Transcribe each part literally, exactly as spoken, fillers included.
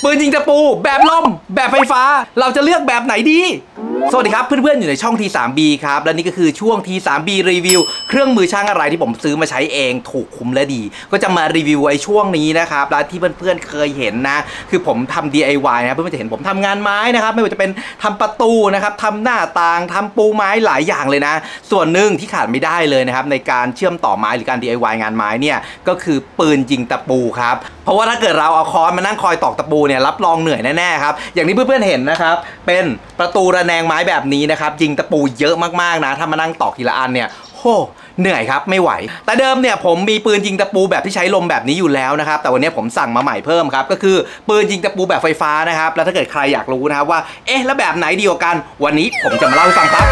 ปืนยิงตะปูแบบลมแบบไฟฟ้าเราจะเลือกแบบไหนดีสวัสดีครับเพื่อนๆอยู่ในช่อง ที ทรี บี ครับและนี่ก็คือช่วง ที ทรี บี รีวิวเครื่องมือช่างอะไรที่ผมซื้อมาใช้เองถูกคุ้มและดีก็จะมารีวิวไอ้ช่วงนี้นะครับและที่เพื่อนๆเคยเห็นนะคือผมทำ ดี ไอ วาย นะเพื่อนๆจะเห็นผมทำงานไม้นะครับไม่ว่าจะเป็นทำประตูนะครับทำหน้าต่างทำปูไม้หลายอย่างเลยนะส่วนหนึ่งที่ขาดไม่ได้เลยนะครับในการเชื่อมต่อไม้หรือการ ดี ไอ วาย งานไม้เนี่ยก็คือปืนยิงตะปูครับเพราะว่าถ้าเกิดเราเอาค้อนมานั่งคอยตอกตะปูเนี่ยรับรองเหนื่อยแน่ๆครับอย่างที่เพื่อนๆเห็นนะครับเป็นประตูระแนงไม้แบบนี้นะครับยิงตะปูเยอะมากๆนะถ้ามานั่งตอกทีละอันเนี่ยโหเหนื่อยครับไม่ไหวแต่เดิมเนี่ยผมมีปืนยิงตะปูแบบที่ใช้ลมแบบนี้อยู่แล้วนะครับแต่วันนี้ผมสั่งมาใหม่เพิ่มครับก็คือปืนยิงตะปูแบบไฟฟ้านะครับแล้วถ้าเกิดใครอยากรู้นะครับว่าเอ๊ะแล้วแบบไหนดีกว่ากันวันนี้ผมจะมาเล่าให้ฟังครับ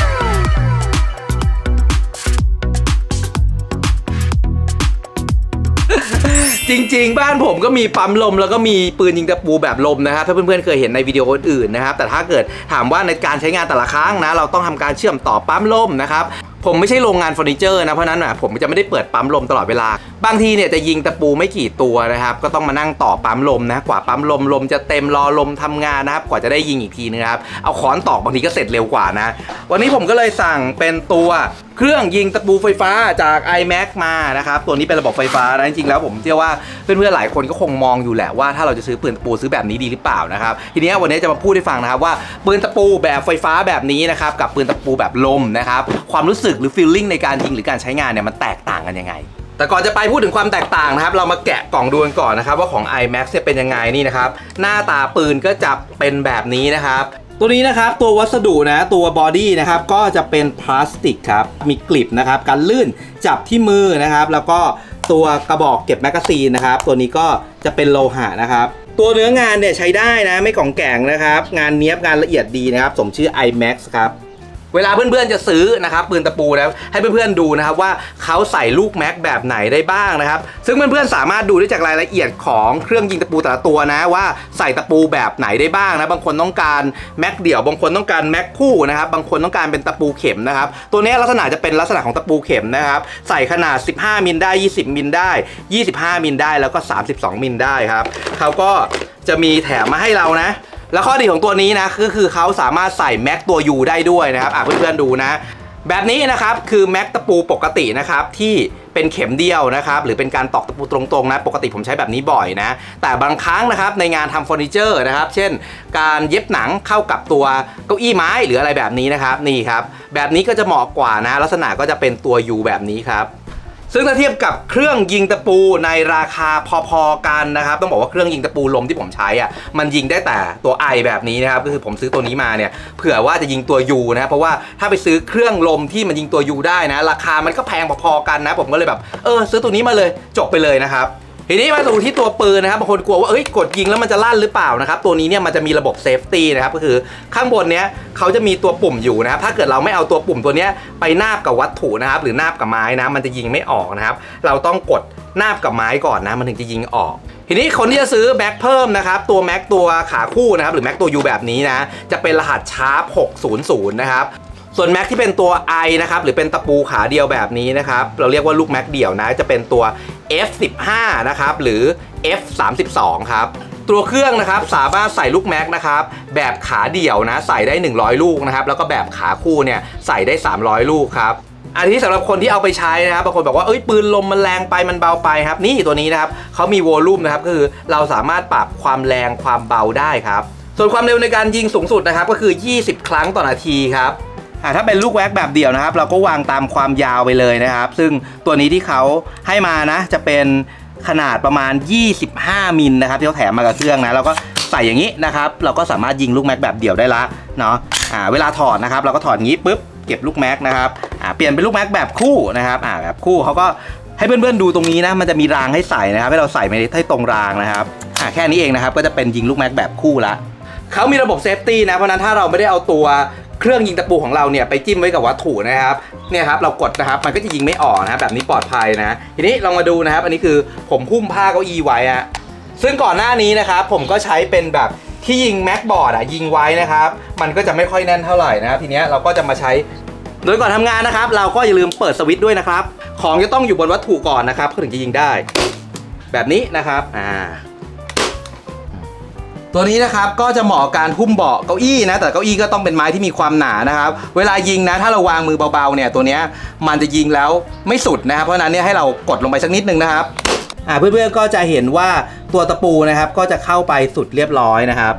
จริงๆบ้านผมก็มีปั๊มลมแล้วก็มีปืนยิงตะปูแบบลมนะครับถ้าเพื่อนๆเคยเห็นในวิดีโออื่นๆนะครับแต่ถ้าเกิดถามว่าในการใช้งานแต่ละครั้งนะเราต้องทำการเชื่อมต่อปั๊มลมนะครับผมไม่ใช่โรงงานเฟอร์นิเจอร์นะเพราะนั้นอ่ะผมจะไม่ได้เปิดปั๊มลมตลอดเวลาบางทีเนี่ยจะยิงตะปูไม่กี่ตัวนะครับก็ต้องมานั่งต่อปั๊มลมนะกว่าปั๊มลมลมจะเต็มรอลมทำงานนะครับกว่าจะได้ยิงอีกทีนะครับเอาค้อนตอกบางทีก็เสร็จเร็วกว่านะวันนี้ผมก็เลยสั่งเป็นตัวเครื่องยิงตะปูไฟฟ้าจาก ไอ แม็ก มานะครับตัวนี้เป็นระบบไฟฟ้านะจริงๆแล้วผมเชื่อว่าเพื่อนๆหลายคนก็คงมองอยู่แหละว่าถ้าเราจะซื้อปืนตะปูซื้อแบบนี้ดีหรือเปล่านะครับทีนี้วันนี้จะมาพูดให้ฟังนะครับว่าปืนตะปูแบบไฟฟ้าแบบนี้นะครับกับปืนตะปูแบบลมนะครับความรู้สึกหรือ feeling ในการยิงหรือการใช้งานเนี่ยมันแตกต่างกันยังไงแต่ก่อนจะไปพูดถึงความแตกต่างนะครับเรามาแกะกล่องดูกันก่อนนะครับว่าของ ไอ แม็ก เป็นยังไงนี่นะครับหน้าตาปืนก็จะเป็นแบบนี้นะครับตัวนี้นะครับตัววัสดุนะตัวบอดี้นะครับก็จะเป็นพลาสติกครับมีกลิปนะครับการลื่นจับที่มือนะครับแล้วก็ตัวกระบอกเก็บแมกกาซีนนะครับตัวนี้ก็จะเป็นโลหะนะครับตัวเนื้องานเนี่ยใช้ได้นะไม่ของแข็งนะครับงานเนี้ยบงานละเอียดดีนะครับสมชื่อ ไอ แม็ก ครับเวลาเพื่อนๆจะซื้อนะครับปืนตะปูนะให้เพื่อนๆดูนะครับว่าเขาใส่ลูกแม็กแบบไหนได้บ้างนะครับซึ่งเพื่อนๆสามารถดูได้จากรายละเอียดของเครื่องยิงตะปูแต่ละตัวนะว่าใส่ตะปูแบบไหนได้บ้างนะบางคนต้องการแม็กเดี่ยวบางคนต้องการแม็กคู่นะครับบางคนต้องการเป็นตะปูเข็มนะครับตัวนี้ลักษณะจะเป็นลักษณะของตะปูเข็มนะครับใส่ขนาดสิบห้ามิลได้ยี่สิบมิลได้ยี่สิบห้ามิลได้แล้วก็สามสิบสองมิลได้ครับเขาก็จะมีแถมมาให้เรานะแล้วข้อดีของตัวนี้นะก็คือเขาสามารถใส่แม็กตัว U ได้ด้วยนะครับอ่ะเพื่อนๆดูนะแบบนี้นะครับคือแม็กตะปูปกตินะครับที่เป็นเข็มเดียวนะครับหรือเป็นการตอกตะปูตรงๆนะปกติผมใช้แบบนี้บ่อยนะแต่บางครั้งนะครับในงานทำเฟอร์นิเจอร์นะครับเช่นการเย็บหนังเข้ากับตัวเก้าอี้ไม้หรืออะไรแบบนี้นะครับนี่ครับแบบนี้ก็จะเหมาะกว่านะลักษณะก็จะเป็นตัว U แบบนี้ครับซึ่งถ้าเทียบกับเครื่องยิงตะปูในราคาพอๆกันนะครับต้องบอกว่าเครื่องยิงตะปูลมที่ผมใช้อ่ะมันยิงได้แต่ตัว I แบบนี้นะครับก็คือผมซื้อตัวนี้มาเนี่ยเผื่อว่าจะยิงตัว U นะเพราะว่าถ้าไปซื้อเครื่องลมที่มันยิงตัว U ได้นะราคามันก็แพงพอๆกันนะผมก็เลยแบบเออซื้อตัวนี้มาเลยจบไปเลยนะครับทีนี้มาดูที่ตัวปืนนะครับบางคนกลัวว่าเอ้ยกดยิงแล้วมันจะลั่นหรือเปล่านะครับตัวนี้เนี่ยมันจะมีระบบเซฟตี้นะครับก็คือข้างบนเนี้ยเขาจะมีตัวปุ่มอยู่นะครับถ้าเกิดเราไม่เอาตัวปุ่มตัวเนี้ยไปนาบกับวัตถุนะครับหรือนาบกับไม้นะมันจะยิงไม่ออกนะครับเราต้องกดนาบกับไม้ก่อนนะมันถึงจะยิงออกทีนี้คนที่จะซื้อแม็กเพิ่มนะครับตัวแม็กตัวขาคู่นะครับหรือแม็กตัว U แบบนี้นะจะเป็นรหัสชาร์ปหกศูนย์ศูนย์นะครับส่วนแม็กที่เป็นตัว I นะครับหรือเป็นตะปูขาเดียวแบบนี้นะครับเราเรียกว่าลูกแม็กเดี่ยวนะจะเป็นตัว เอฟ สิบห้า นะครับหรือ เอฟ สามสิบสอง ครับตัวเครื่องนะครับสามารถใส่ลูกแม็กนะครับแบบขาเดี่ยวนะใส่ได้หนึ่งร้อยลูกนะครับแล้วก็แบบขาคู่เนี่ยใส่ได้สามร้อยลูกครับอันนี้สำหรับคนที่เอาไปใช้นะครับบางคนบอกว่าเอ้ยปืนลมมันแรงไปมันเบาไปครับนี่ตัวนี้นะครับเขามีโวลูมนะครับก็คือเราสามารถปรับความแรงความเบาได้ครับส่วนความเร็วในการยิงสูงสุดนะครับก็คือยี่สิบครั้งต่อนาทีครับถ้าเป็นลูกแว็กแบบเดี่ยวนะครับเราก็วางตามความยาวไปเลยนะครับซึ่งตัวนี้ที่เขาให้มานะจะเป็นขนาดประมาณยี่สิบห้ามิลนะครับที่เขาแถมมากับเครื่องนะเราก็ใส่อย่างนี้นะครับเราก็สามารถยิงลูกแม็กแบบเดี่ยวได้ละเนาะอ่าเวลาถอดนะครับเราก็ถอดอย่างนี้ปุ๊บเก็บลูกแม็กนะครับอ่าเปลี่ยนเป็นลูกแม็กแบบคู่นะครับอ่าแบบคู่เขาก็ให้เพื่อนๆดูตรงนี้นะมันจะมีรางให้ใส่นะครับให้เราใส่ไปให้ตรงรางนะครับอ่าแค่นี้เองนะครับก็จะเป็นยิงลูกแม็กแบบคู่ละเขามีระบบเซฟตี้นะเพราะนั้นถ้าเราไม่ได้เอาตัวเครื่องยิงตะปูของเราเนี่ยไปจิ้มไว้กับวัตถุนะครับเนี่ยครับเรากดนะครับมันก็จะยิงไม่ออกนะครับแบบนี้ปลอดภัยนะทีนี้ลองมาดูนะครับอันนี้คือผมหุ้มผ้าเก้าอี้ไว้อะซึ่งก่อนหน้านี้นะครับผมก็ใช้เป็นแบบที่ยิงแม็กบอร์ดอะยิงไว้นะครับมันก็จะไม่ค่อยแน่นเท่าไหร่นะครับทีนี้เราก็จะมาใช้โดยก่อนทำงานนะครับเราก็อย่าลืมเปิดสวิตช์ด้วยนะครับของจะต้องอยู่บนวัตถุก่อนนะครับถึงจะยิงได้แบบนี้นะครับอ่าตัวนี้นะครับก็จะเหมาะการหุ้มเบาะเก้าอี้นะแต่เก้าอี้ก็ต้องเป็นไม้ที่มีความหนานะครับเวลายิงนะถ้าเราวางมือเบาๆเนี่ยตัวนี้มันจะยิงแล้วไม่สุดนะครับเพราะฉะนั้นเนี่ยให้เรากดลงไปสักนิดนึงนะครับอ่าเพื่อนๆก็จะเห็นว่าตัวตะปูนะครับก็จะเข้าไปสุดเรียบร้อยนะครับ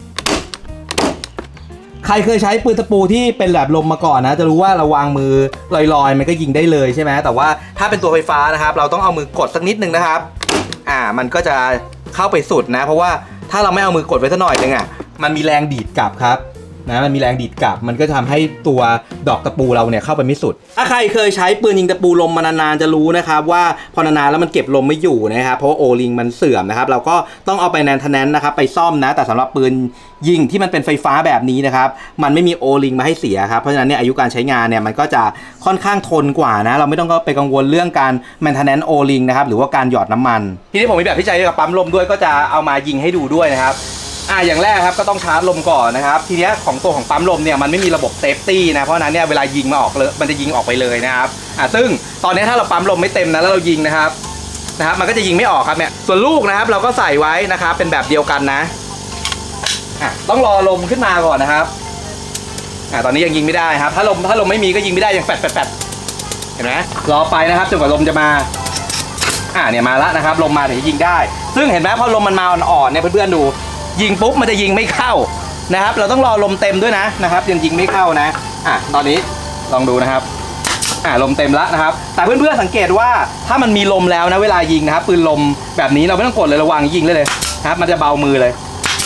ใครเคยใช้ปืนตะปูที่เป็นแบบลมมาก่อนนะจะรู้ว่าเราวางมือลอยๆมันก็ยิงได้เลยใช่ไหมแต่ว่าถ้าเป็นตัวไฟฟ้านะครับเราต้องเอามือกดสักนิดนึงนะครับอ่ามันก็จะเข้าไปสุดนะเพราะว่าถ้าเราไม่เอามือกดไว้สักหน่อยนึงอ่ะมันมีแรงดีดกลับครับนะมันมีแรงดีดกลับมันก็ทำให้ตัวดอกตะปูเราเนี่ยเข้าไปไม่สุดถ้าใครเคยใช้ปืนยิงตะปูลมมานานๆจะรู้นะครับว่าพอนานๆแล้วมันเก็บลมไม่อยู่นะครับเพราะว่าโอลิงมันเสื่อมนะครับเราก็ต้องเอาไปแนนทแนนนะครับไปซ่อมนะแต่สำหรับปืนยิงที่มันเป็นไฟฟ้าแบบนี้นะครับมันไม่มีโอลิงมาให้เสียครับเพราะฉะนั้นเนี่ยอายุการใช้งานเนี่ยมันก็จะค่อนข้างทนกว่านะเราไม่ต้องก็ไปกังวลเรื่องการแมนเทนแนนโอลิงนะครับหรือว่าการหยอดน้ำมันทีนี้ผมมีแบบที่ใช้กับปั๊มลมด้วยก็จะเอามายิงให้ดูด้วยนะครับอ่าอย่างแรกครับก็ต้องชาร์จลมก่อนนะครับทีนี้ของตัวของปั๊มลมเนี่ยมันไม่มีระบบเซฟตี้นะเพราะนั้นเนี่ยเวลายิงมาออกเลยมันจะยิงออกไปเลยนะครับอ่าซึ่งตอนนี้ถ้าเราปั๊มลมไม่เต็มนะแล้วเรายิงนะครับนะครับมันก็จะยิงไม่ออกครับเนี่ยส่วนลูกนะครับเราก็ใส่ไว้นะครับเป็นแบบเดียวกันนะอ่ะต้องรอลมขึ้นมาก่อนนะครับอ่าตอนนี้ยังยิงไม่ได้ครับถ้าลมถ้าลมไม่มีก็ยิงไม่ได้ยังแฟดแฟดแฟดเห็นไหมรอไปนะครับจนกว่าลมจะมาอ่าเนี่ยมาแล้วนะครับลมมาถึงจะยิงได้ซึ่งเห็นไหมพอลมมันมาอ่อนๆเนี่ยเพื่อนๆดูยิงปุ๊บมันจะยิงไม่เข้านะครับเราต้องรอลมเต็มด้วยนะนะครับยังยิงไม่เข้านะอ่ะตอนนี้ลองดูนะครับอ่ะลมเต็มแล้วนะครับแต่เพื่อนๆสังเกตว่าถ้ามันมีลมแล้วนะเวลายิงนะครับปืนลมแบบนี้เราไม่ต้องกดเลยระวังยิงเลยเลยนะครับมันจะเบามือเลย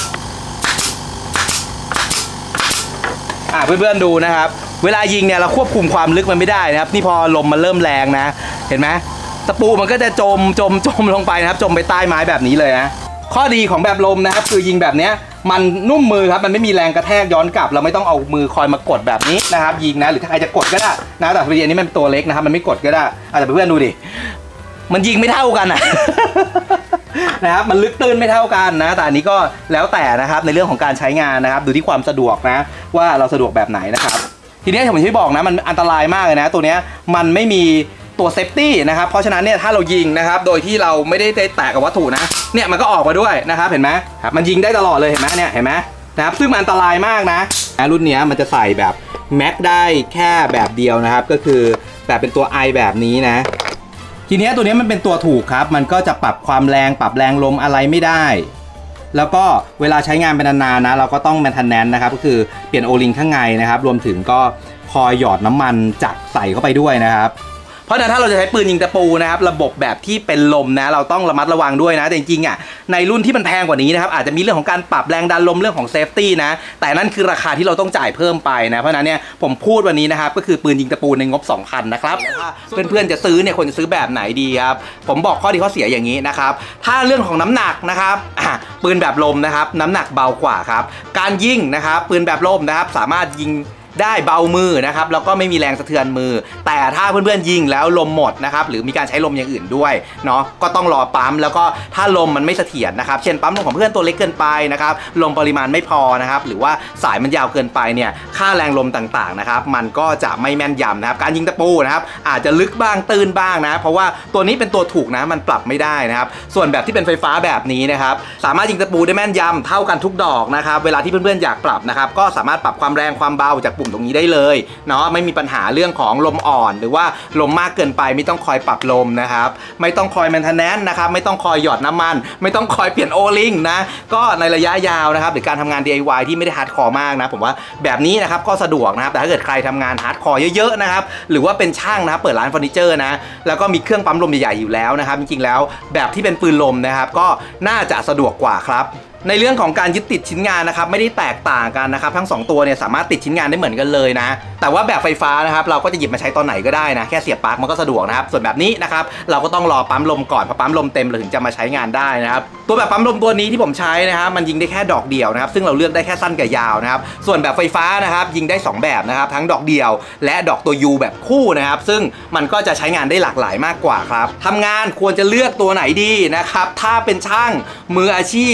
อ่ะเพื่อนๆดูนะครับเวลายิงเนี่ยเราควบคุมความลึกมันไม่ได้นะครับนี่พอลมมันเริ่มแรงนะเห็นไหมตะปูมันก็จะจมจมจมลงไปนะครับจมไปใต้ไม้แบบนี้เลยนะข้อดีของแบบลมนะครับคือยิงแบบนี้มันนุ่มมือครับมันไม่มีแรงกระแทกย้อนกลับเราไม่ต้องเอามือคอยมากดแบบนี้นะครับยิงนะหรือถ้าใครจะกดก็ได้นะแต่ประเด็นนี้มันตัวเล็กนะครับมันไม่กดก็ได้อาจจะเพื่อนดูดิมันยิงไม่เท่ากันนะนะครับมันลึกตื้นไม่เท่ากันนะแต่อันนี้ก็แล้วแต่นะครับในเรื่องของการใช้งานนะครับดูที่ความสะดวกนะว่าเราสะดวกแบบไหนนะครับทีนี้ผมที่บอกนะมันอันตรายมากเลยนะตัวนี้มันไม่มีตัวเซฟตี้นะครับเพราะฉะนั้นเนี่ยถ้าเรายิงนะครับโดยที่เราไม่ได้แตะกับวัตถุนะเนี่ยมันก็ออกมาด้วยนะครับเห็นไหมครับมันยิงได้ตลอดเลยเห็นไหมเนี่ยเห็นไหมนะครับซึ่งมันอันตรายมากนะรุ่นนี้มันจะใส่แบบแม็กได้แค่แบบเดียวนะครับก็คือแบบเป็นตัว I แบบนี้นะทีนี้ตัวนี้มันเป็นตัวถูกครับมันก็จะปรับความแรงปรับแรงลมอะไรไม่ได้แล้วก็เวลาใช้งานเป็นนานๆนะเราก็ต้องแมนเทนแนนซ์นะครับก็คือเปลี่ยนโอลิงข้างในนะครับรวมถึงก็คอยหยอดน้ำมันจักใส่เข้าไปด้วยนะครับเพราะฉะนั้นถ้าเราจะใช้ปืนยิงตะปูนะครับระบบแบบที่เป็นลมนะเราต้องระมัดระวังด้วยนะแต่จริงๆอ่ะในรุ่นที่มันแพงกว่านี้นะครับอาจจะมีเรื่องของการปรับแรงดันลมเรื่องของเซฟตี้นะแต่นั่นคือราคาที่เราต้องจ่ายเพิ่มไปนะเพราะฉะนั้นเนี่ยผมพูดวันนี้นะครับก็คือปืนยิงตะปูในงบ สองพัน นะครับเพื่อนๆจะซื้อเนี่ยควรจะซื้อแบบไหนดีครับผมบอกข้อดีข้อเสียอย่างนี้นะครับถ้าเรื่องของน้ำหนักนะครับปืนแบบลมนะครับน้ำหนักเบากว่าครับการยิงนะครับปืนแบบลมนะครับสามารถยิงได้เบามือนะครับแล้วก็ไม่มีแรงสะเทือนมือแต่ถ้าเพื่อนๆยิงแล้วลมหมดนะครับหรือมีการใช้ลมอย่างอื่นด้วยเนาะก็ต้องรอปั๊มแล้วก็ถ้าลมมันไม่เสถียรนะครับเช่นปั๊มลมของเพื่อนตัวเล็กเกินไปนะครับลมปริมาณไม่พอนะครับหรือว่าสายมันยาวเกินไปเนี่ยค่าแรงลมต่างๆนะครับมันก็จะไม่แม่นยำนะครับการยิงตะปูนะครับอาจจะลึกบ้างตื้นบ้างนะเพราะว่าตัวนี้เป็นตัวถูกนะมันปรับไม่ได้นะครับส่วนแบบที่เป็นไฟฟ้าแบบนี้นะครับสามารถยิงตะปูได้แม่นยำเท่ากันทุกดอกนะครับเวลาที่เพื่อนๆอยากปรับนะครับก็สามารถปรับความแรงความเบาจากปุ่มตรงนี้ได้เลยเนาะไม่มีปัญหาเรื่องของลมอ่อนหรือว่าลมมากเกินไปไม่ต้องคอยปรับลมนะครับไม่ต้องคอยแมนเทนแนนซ์นะครับไม่ต้องคอยหยอดน้ำมันไม่ต้องคอยเปลี่ยนโอลิงนะก็ในระยะยาวนะครับหรือการทำงาน ดี ไอ วาย ที่ไม่ได้ฮาร์ดคอร์มากนะผมว่าแบบนี้นะครับก็สะดวกนะครับแต่ถ้าเกิดใครทำงานฮาร์ดคอร์เยอะๆนะครับหรือว่าเป็นช่างนะครับเปิดร้านเฟอร์นิเจอร์นะแล้วก็มีเครื่องปั๊มลมใหญ่ๆอยู่แล้วนะครับจริงๆแล้วแบบที่เป็นปืนลมนะครับก็น่าจะสะดวกกว่าครับในเรื่องของการยึดติดชิ้นงานนะครับไม่ได้แตกต่างกันนะครับทั้งสองตัวเนี่ยสามารถติดชิ้นงานได้เหมือนกันเลยนะแต่ว่าแบบไฟฟ้านะครับเราก็จะหยิบมาใช้ตอนไหนก็ได้นะแค่เสียบปลั๊กมันก็สะดวกนะครับส่วนแบบนี้นะครับเราก็ต้องรอปั๊มลมก่อนพอปั๊มลมเต็มเราถึงจะมาใช้งานได้นะครับตัวแบบปั๊มลมตัวนี้ที่ผมใช้นะครับมันยิงได้แค่ดอกเดียวนะครับซึ่งเราเลือกได้แค่สั้นกับยาวนะครับส่วนแบบไฟฟ้านะครับยิงได้สองแบบนะครับทั้งดอกเดียวและดอกตัว U แบบคู่นะครับซึ่งมันก็จะใช้งานได้หลากหลายมากกว่าครับทำงานควรจะเลือกตัวไหนดีนะครับถ้าเป็นช่างมืออาชีพท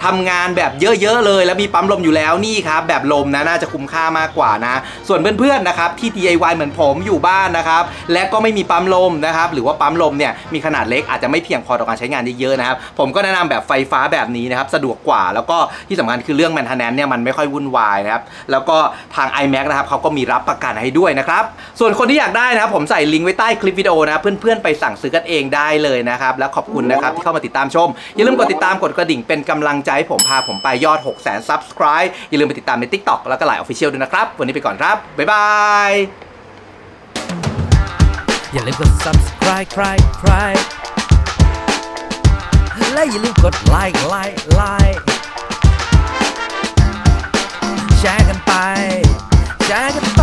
ทำงานแบบเยอะๆเลยแล้วมีปั๊มลมอยู่แล้วนี่ครับแบบลมนะน่าจะคุ้มค่ามากกว่านะส่วนเพื่อนๆนะครับที่ ดี ไอ วาย เหมือนผมอยู่บ้านนะครับและก็ไม่มีปั๊มลมนะครับหรือว่าปั๊มลมเนี่ยมีขนาดเล็กอาจจะไม่เพียงพอต่อการใช้งานเยอะๆนะครับผมก็แนะนำแบบไฟฟ้าแบบนี้นะครับสะดวกกว่าแล้วก็ที่สำคัญคือเรื่อง maintenance เนี่ยมันไม่ค่อยวุ่นวายนะครับแล้วก็ทาง ไอ แม็ก นะครับเขาก็มีรับประกันให้ด้วยนะครับส่วนคนที่อยากได้นะครับผมใส่ลิงก์ไว้ใต้คลิปวิดีโอนะเพื่อนๆไปสั่งซื้อกันเองได้เลยนะครับแล้วขอบคุณนะครับที่เข้ามาติดตามชมอย่าลืมกดติดตามกดกระดิ่งเป็นกำลังใจให้ผมพาผมไปยอด หกแสน ซับสไครบ์ อย่าลืมไปติดตามใน ติ๊กต็อก แล้วก็ไลน์ Official ด้วยนะครับวันนี้ไปก่อนครับบ๊ายบายอย่าลืมกด ซับสไครบ์ ใครใครและอย่าลืมกดไลค์ไลค์ไลค์แชร์กันไปแชร์กัน